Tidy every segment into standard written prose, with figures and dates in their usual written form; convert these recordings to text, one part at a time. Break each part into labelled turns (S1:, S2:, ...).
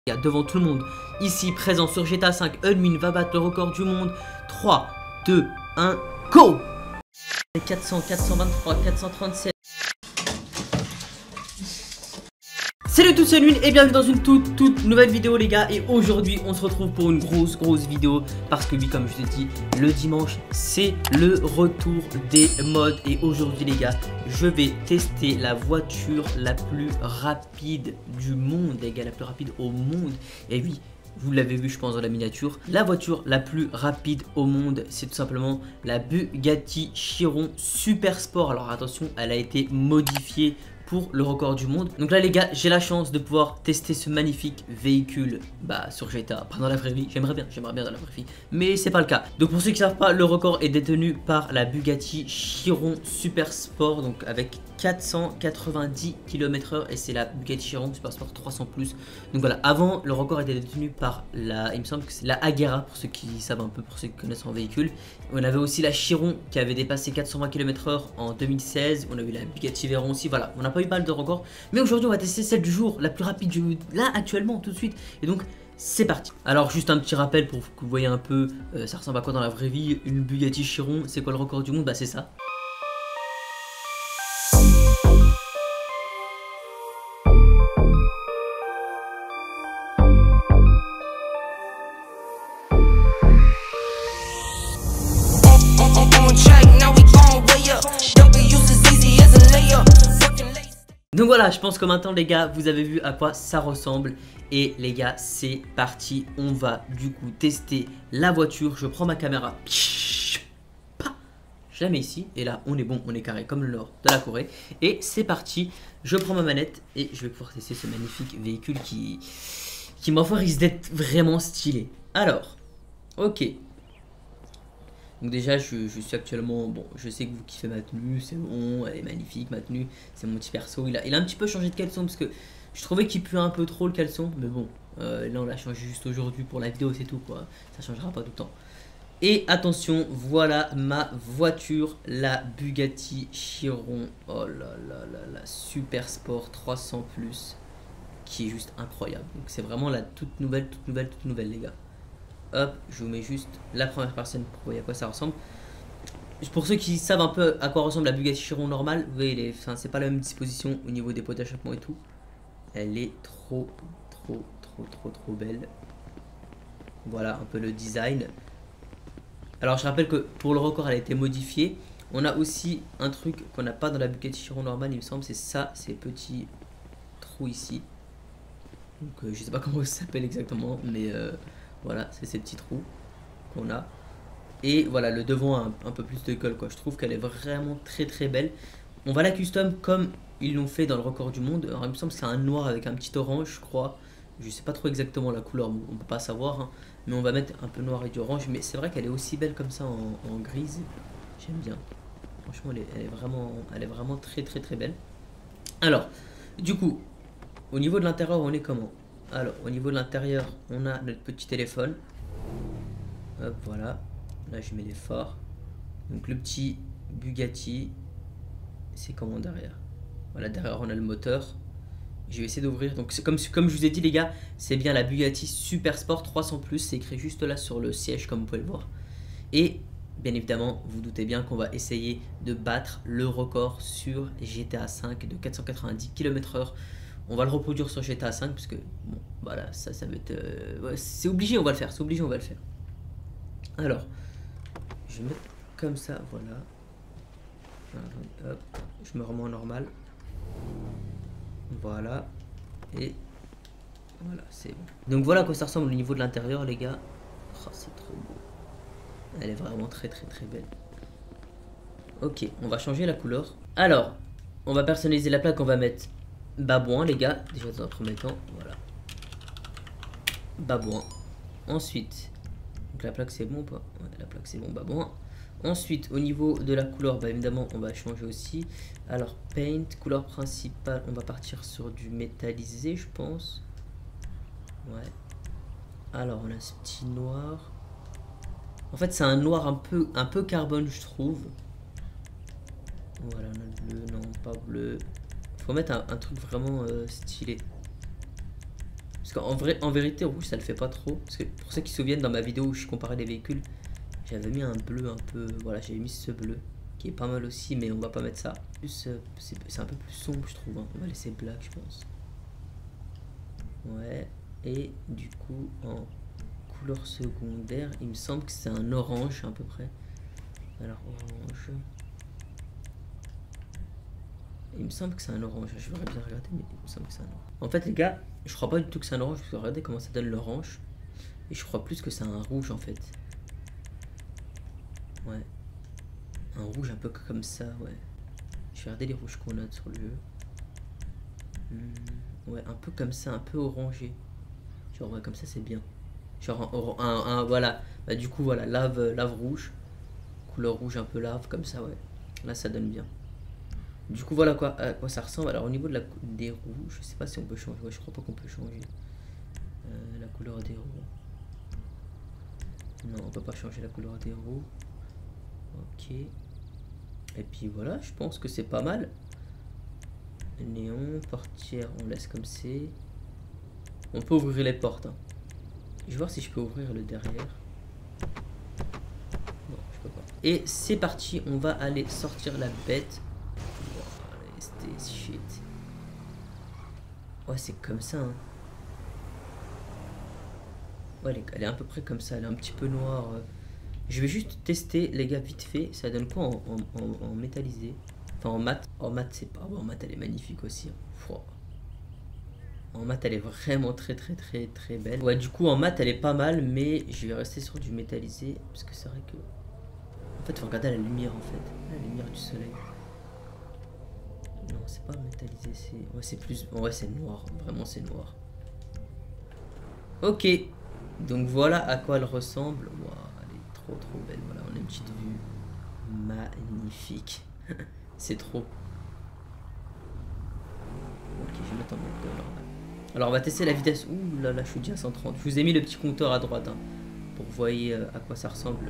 S1: Devant tout le monde, ici présent sur GTA 5, Unmin va battre le record du monde. 3, 2, 1, go! 400, 423, 437. Salut tous, c'est Unmin et bienvenue dans une toute nouvelle vidéo les gars. Et aujourd'hui on se retrouve pour une grosse vidéo. Parce que oui, comme je vous ai dit, le dimanche c'est le retour des mods. Et aujourd'hui les gars, je vais tester la voiture la plus rapide du monde les gars, la plus rapide au monde. Et oui, vous l'avez vu je pense dans la miniature, la voiture la plus rapide au monde, c'est tout simplement la Bugatti Chiron Super Sport. Alors attention, elle a été modifiée pour le record du monde. Donc là les gars, j'ai la chance de pouvoir tester ce magnifique véhicule sur GTA, pas dans la vraie vie. J'aimerais bien dans la vraie vie, mais c'est pas le cas. Donc pour ceux qui savent pas, le record est détenu par la Bugatti Chiron Super Sport, donc avec 490 km/h, et c'est la Bugatti Chiron Super Sport 300+. Donc voilà, avant le record était détenu par la, il me semble que c'est la Agera, pour ceux qui savent un peu, pour ceux qui connaissent en véhicule. On avait aussi la Chiron qui avait dépassé 420 km/h en 2016. On a eu la Bugatti Veyron aussi. Voilà, on n'a pas eu mal de records, mais aujourd'hui on va tester celle du jour, la plus rapide là actuellement, tout de suite. Et donc c'est parti. Alors juste un petit rappel pour que vous voyez un peu ça ressemble à quoi dans la vraie vie. Une Bugatti Chiron, c'est quoi le record du monde? Bah c'est ça. Donc voilà, je pense que maintenant les gars, vous avez vu à quoi ça ressemble. Et les gars, c'est parti. On va du coup tester la voiture. Je prends ma caméra, je la mets ici. Et là, on est bon, on est carré comme le nord de la Corée. Et c'est parti. Je prends ma manette et je vais pouvoir tester ce magnifique véhicule qui ma foi risque d'être vraiment stylé. Alors, ok. Donc déjà je suis actuellement, bon je sais que vous kiffez ma tenue, c'est bon, elle est magnifique ma tenue, c'est mon petit perso, il a un petit peu changé de caleçon parce que je trouvais qu'il puait un peu trop le caleçon, mais bon, là on l'a changé juste aujourd'hui pour la vidéo, c'est tout quoi, ça changera pas tout le temps. Et attention, voilà ma voiture, la Bugatti Chiron, oh là là là la Super Sport 300+, qui est juste incroyable. Donc c'est vraiment la toute nouvelle les gars. Hop, je vous mets juste la première personne pour voir à quoi ça ressemble. Pour ceux qui savent un peu à quoi ressemble la Bugatti Chiron normale, vous voyez, c'est pas la même disposition au niveau des pots d'achoppement et tout. Elle est trop belle. Voilà un peu le design. Alors je rappelle que pour le record elle a été modifiée. On a aussi un truc qu'on n'a pas dans la Bugatti Chiron normale, il me semble, c'est ça, ces petits trous ici. Donc je sais pas comment ça s'appelle exactement, mais voilà, c'est ces petits trous qu'on a. Et voilà, le devant a un peu plus de colle quoi. Je trouve qu'elle est vraiment très belle. On va la custom comme ils l'ont fait dans le record du monde. Alors il me semble que c'est un noir avec un petit orange, je crois. Je sais pas trop exactement la couleur, on peut pas savoir, hein. Mais on va mettre un peu noir et du orange. Mais c'est vrai qu'elle est aussi belle comme ça en grise. J'aime bien. Franchement, elle est vraiment très belle. Alors, du coup, au niveau de l'intérieur, on est comment? Alors, au niveau de l'intérieur, on a notre petit téléphone. Hop, voilà. Là, je mets les phares. Donc, le petit Bugatti. C'est comment derrière? Voilà, derrière, on a le moteur. Je vais essayer d'ouvrir. Donc, c'est comme je vous ai dit, les gars, c'est bien la Bugatti Super Sport 300+. C'est écrit juste là sur le siège, comme vous pouvez le voir. Et, bien évidemment, vous doutez bien qu'on va essayer de battre le record sur GTA 5 de 490 km/h. On va le reproduire sur GTA 5 parce que bon voilà, ça va être ouais, c'est obligé, on va le faire, c'est obligé, on va le faire. Alors, je vais mettre comme ça, voilà. Hop, je me remets en normal. Voilà. Et voilà, c'est bon. Donc voilà à quoi ça ressemble au niveau de l'intérieur les gars. Oh, c'est trop beau. Elle est vraiment très belle. Ok, on va changer la couleur. Alors, on va personnaliser la plaque, on va mettre Babouin les gars, déjà dans un premier temps, voilà. Babouin. Ensuite, donc la plaque c'est bon ou pas? Ouais, la plaque c'est bon, Babouin. Ensuite, au niveau de la couleur, bah évidemment on va changer aussi. Alors, paint, couleur principale, on va partir sur du métallisé je pense. Ouais. Alors on a ce petit noir. En fait c'est un noir un peu carbone je trouve. Voilà, on a le bleu, non pas bleu. Faut mettre un truc vraiment stylé. Parce qu'en vrai, en vérité, rouge, ça le fait pas trop. Parce que pour ceux qui se souviennent, dans ma vidéo où je comparais les véhicules, j'avais mis un bleu un peu... Voilà, j'avais mis ce bleu, qui est pas mal aussi, mais on va pas mettre ça. Plus, c'est un peu plus sombre, je trouve. Hein. On va laisser black, je pense. Ouais, et du coup, en couleur secondaire, il me semble que c'est un orange, à peu près. Alors, orange... Il me semble que c'est un orange, je vais bien regarder, mais il me semble que c'est un orange. En fait, les gars, je crois pas du tout que c'est un orange, parce que regardez comment ça donne l'orange. Et je crois plus que c'est un rouge en fait. Ouais. Un rouge un peu comme ça, ouais. Je vais regarder les rouges qu'on a sur le jeu. Ouais, un peu comme ça, un peu orangé. Genre, ouais, comme ça, c'est bien. Genre, voilà. Bah, du coup, voilà, lave rouge. Couleur rouge, un peu lave, comme ça, ouais. Là, ça donne bien. Du coup, voilà à quoi ça ressemble. Alors, au niveau de des roues, je sais pas si on peut changer. Ouais, je crois pas qu'on peut changer la couleur des roues. Non, on peut pas changer la couleur des roues. Ok. Et puis voilà, je pense que c'est pas mal. Néon, portière, on laisse comme c'est. On peut ouvrir les portes. Hein. Je vais voir si je peux ouvrir le derrière. Non, je peux pas. Et c'est parti, on va aller sortir la bête. Shit. Ouais, c'est comme ça. Hein. Ouais, elle est à peu près comme ça. Elle est un petit peu noire. Je vais juste tester, les gars, vite fait. Ça donne quoi en métallisé? Enfin, en mat. En mat, c'est pas bon. En mat, elle est magnifique aussi. Hein. En mat, elle est vraiment très belle. Ouais, du coup, en mat, elle est pas mal. Mais je vais rester sur du métallisé. Parce que c'est vrai que... En fait, faut regarder la lumière, en fait. La lumière du soleil. Non, c'est pas métallisé, c'est... Ouais, c'est plus... Ouais, c'est noir. Vraiment, c'est noir. Ok. Donc, voilà à quoi elle ressemble. Wow, elle est trop belle. Voilà, on a une petite vue magnifique. C'est trop. Ok, je vais mettre en mode normal. Alors, on va tester la vitesse. Ouh là là, je suis déjà à 130. Je vous ai mis le petit compteur à droite. Hein, pour que vous voyez à quoi ça ressemble.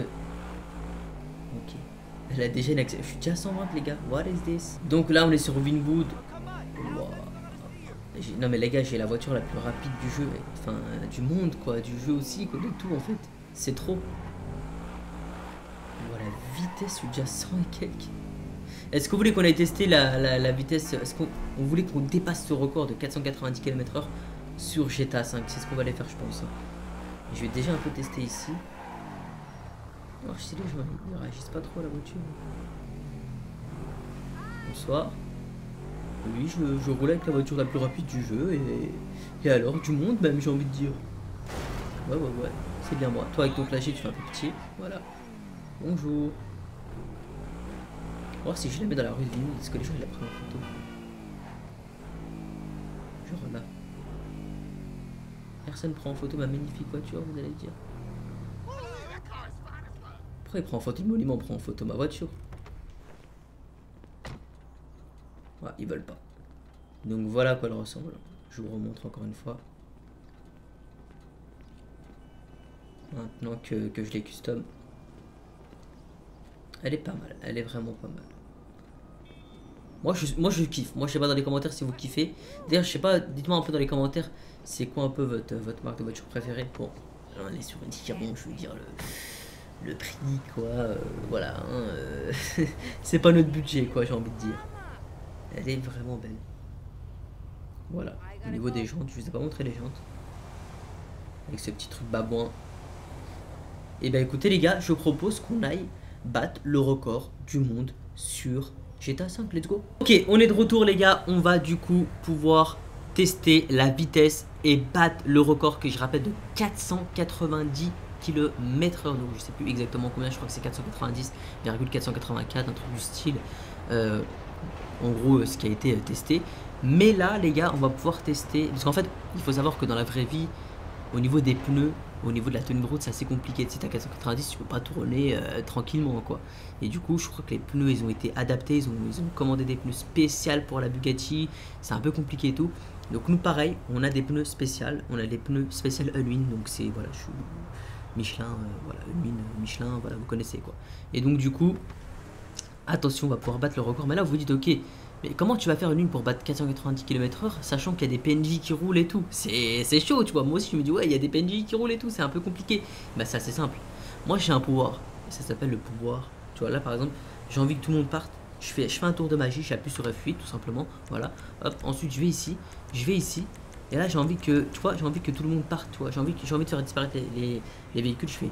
S1: Ok. Elle a déjà une accès. Je suis déjà à 120 les gars. What is this? Donc là on est sur Winwood. Wow. Non mais les gars, j'ai la voiture la plus rapide du jeu. Enfin du monde quoi. Du jeu aussi quoi. De tout en fait. C'est trop. Voilà, vitesse, je suis déjà à 100 et quelques. Est-ce que vous voulez qu'on aille tester la vitesse? Est-ce qu'on voulait qu'on dépasse ce record de 490 km/h sur GTA 5? C'est ce qu'on va aller faire je pense. Je vais déjà un peu tester ici. Alors, je sais les gens, ils réagissent pas trop à la voiture. Bonsoir. Oui, je roule avec la voiture la plus rapide du jeu et alors du monde même, j'ai envie de dire. Ouais, c'est bien moi. Toi avec ton clavier, tu fais un peu pitié. Voilà. Bonjour. On va voir si je la mets dans la rue de Ville. Est-ce que les gens ils la prennent en photo? Genre là. Personne prend en photo ma magnifique voiture, vous allez dire. Pourquoi il prend en photo le monument, prend en photo ma voiture? Ouais, ils veulent pas. Donc voilà à quoi elle ressemble. Je vous remontre encore une fois. Maintenant que je l'ai custom. Elle est pas mal, elle est vraiment pas mal. Moi je kiffe. Moi je sais pas dans les commentaires si vous kiffez. D'ailleurs je sais pas, dites-moi un peu dans les commentaires c'est quoi un peu votre marque de voiture préférée. Bon, on est sur une Chiron, je veux dire le prix quoi, voilà. Hein, c'est pas notre budget quoi, j'ai envie de dire. Elle est vraiment belle. Voilà. Au niveau des jantes, je vous ai pas montré les jantes. Avec ce petit truc babouin. Et ben écoutez les gars, je propose qu'on aille battre le record du monde sur GTA 5, let's go. Ok, on est de retour les gars, on va du coup pouvoir tester la vitesse et battre le record que je rappelle de 490 km/h. Donc je sais plus exactement combien, je crois que c'est 490,484, un truc du style. En gros ce qui a été testé. Mais là les gars, on va pouvoir tester, parce qu'en fait il faut savoir que dans la vraie vie, au niveau des pneus, au niveau de la tenue de route, c'est assez compliqué. Si t'as 490, tu peux pas tourner tranquillement quoi. Et du coup, je crois que les pneus, ils ont été adaptés, ils ont commandé des pneus spéciaux pour la Bugatti. C'est un peu compliqué et tout. Donc nous, pareil, on a des pneus spéciaux. On a des pneus spéciaux Unwin. Donc c'est voilà, je suis Michelin, voilà, Unwin, Michelin, voilà, vous connaissez quoi. Et donc du coup, attention, on va pouvoir battre le record. Mais là, vous vous dites, ok, Mais comment tu vas faire une ligne pour battre 490 km/h sachant qu'il y a des PNJ qui roulent et tout? C'est chaud, tu vois. Moi aussi, je me dis, ouais, il y a des PNJ qui roulent et tout, c'est un peu compliqué. Bah, ça, c'est simple. Moi, j'ai un pouvoir. Et ça s'appelle le pouvoir. Tu vois, là, par exemple, j'ai envie que tout le monde parte. Je fais un tour de magie, j'appuie sur F8, tout simplement. Voilà. Hop, ensuite, je vais ici. Et là, j'ai envie que, tu vois, j'ai envie que tout le monde parte, tu vois. J'ai envie de faire disparaître les véhicules. Je fais.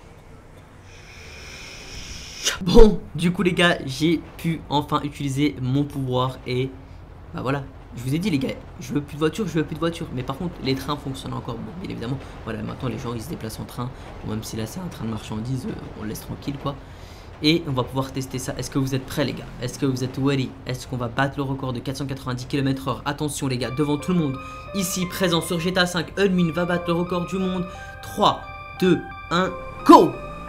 S1: Bon, du coup les gars, j'ai pu enfin utiliser mon pouvoir et bah voilà. Je vous ai dit les gars, je veux plus de voiture, mais par contre les trains fonctionnent encore, bon, bien évidemment. Voilà, maintenant les gens ils se déplacent en train, bon, même si là c'est un train de marchandises, on le laisse tranquille quoi. Et on va pouvoir tester ça. Est-ce que vous êtes prêts les gars? Est-ce que vous êtes ready? Est-ce qu'on va battre le record de 490 km/h? Attention les gars, devant tout le monde, ici présent sur GTA 5, Unmin va battre le record du monde. 3, 2, 1, go!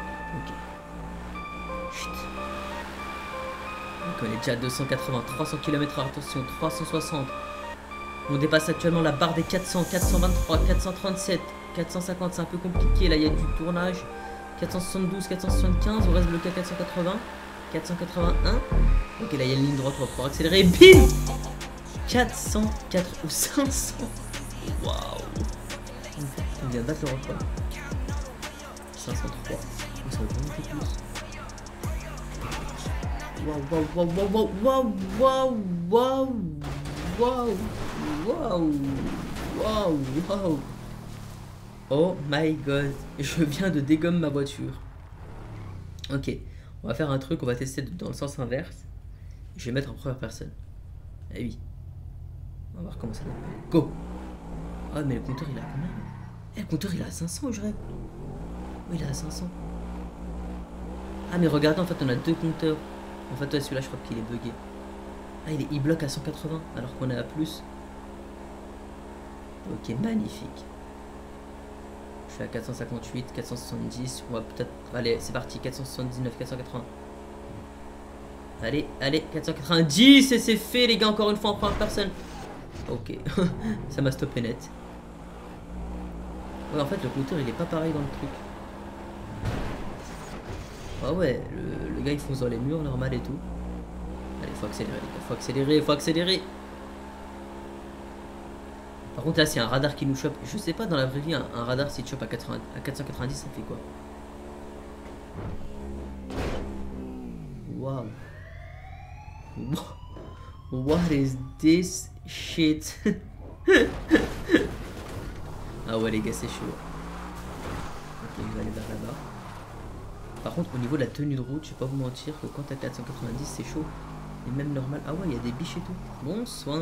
S1: On est déjà à 280, 300 km/h, attention, 360. On dépasse actuellement la barre des 400, 423, 437, 450, c'est un peu compliqué, là il y a du tournage. 472, 475, on reste bloqué à 480, 481. Ok, là il y a une ligne droite, on va pouvoir accélérer, bim 404 ou 500. Waouh. On vient de battre le record. 503. On s'en va monter plus. Waouh. Oh my god, je viens de dégommer ma voiture. Ok, on va faire un truc, on va tester dans le sens inverse. Je vais mettre en première personne. Eh oui. On va voir comment ça donne. Go. Ah mais le compteur il est à combien? Eh, le compteur il est à 500 je rêve. Oui il est à 500. Ah mais regardez, en fait on a deux compteurs. En fait, ouais, celui-là, je crois qu'il est bugué. Ah, il bloque à 180 alors qu'on est à plus. Ok, magnifique. Je suis à 458, 470. On va peut-être. Allez, c'est parti. 479, 480. Allez, 490. Et c'est fait, les gars. Encore une fois en première personne. Ok, ça m'a stoppé net. Ouais, en fait, le compteur il est pas pareil dans le truc. Ah ouais, le gars il fonce dans les murs, normal et tout. Allez, faut accélérer, les gars, faut accélérer. Par contre, là, c'est un radar qui nous chope. Je sais pas, dans la vraie vie, un radar, si tu chopes à 490, ça fait quoi? Waouh. What is this shit? Ah ouais, les gars, c'est chaud. Ok, je vais aller vers là-bas. Par contre, au niveau de la tenue de route, je vais pas vous mentir que quand t'as 490, c'est chaud. Et même normal. Ah ouais, il y a des biches et tout. Bonsoir.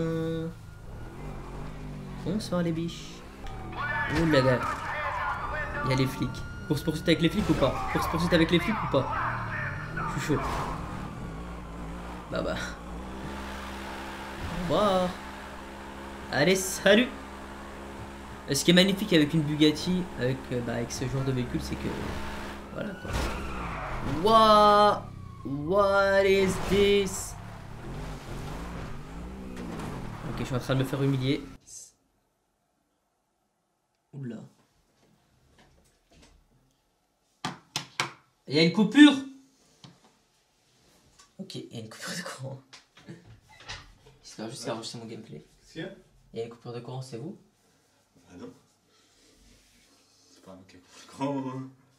S1: Bonsoir les biches. Oh là là. Il y a les flics. Pour se poursuivre avec les flics ou pas? Pour se poursuivre avec les flics ou pas? Je suis chaud. Bah. Au revoir. Allez, salut. Ce qui est magnifique avec une Bugatti, avec ce genre de véhicule, c'est que... Voilà quoi. What is this? Ok, je suis en train de me faire humilier. Oula. Il y a une coupure. Ok, il y a une coupure de courant. J'espère juste qu'enregistrer mon gameplay. Il y a une coupure de courant, c'est vous?
S2: Ah non. C'est pas un mec grand.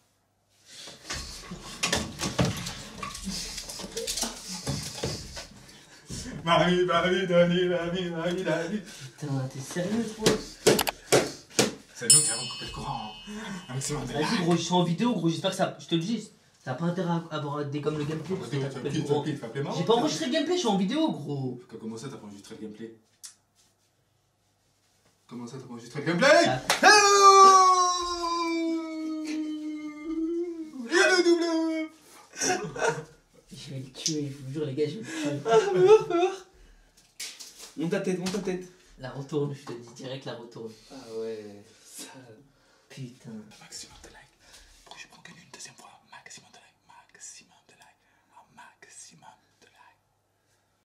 S2: Marie, Dani.
S1: Putain, t'es sérieux toi?
S2: C'est nous qui avons coupé le courant.
S1: Vas-y gros, je suis en vidéo gros, j'espère que ça... Je te le dis, ça n'a pas intérêt à avoir des comme le gameplay. J'ai pas enregistré le gameplay, je suis en vidéo gros.
S2: Comment ça t'as pas enregistré le gameplay? Comment ça t'as pas enregistré le gameplay? Il y a le double.
S1: Je vais le tuer, je vous jure les gars, je vais le tuer.
S3: Ah, fais voir. Monte ta tête.
S1: La retourne, je te dis direct la retourne.
S3: Ah ouais, ça...
S1: Putain.
S2: Maximum de likes.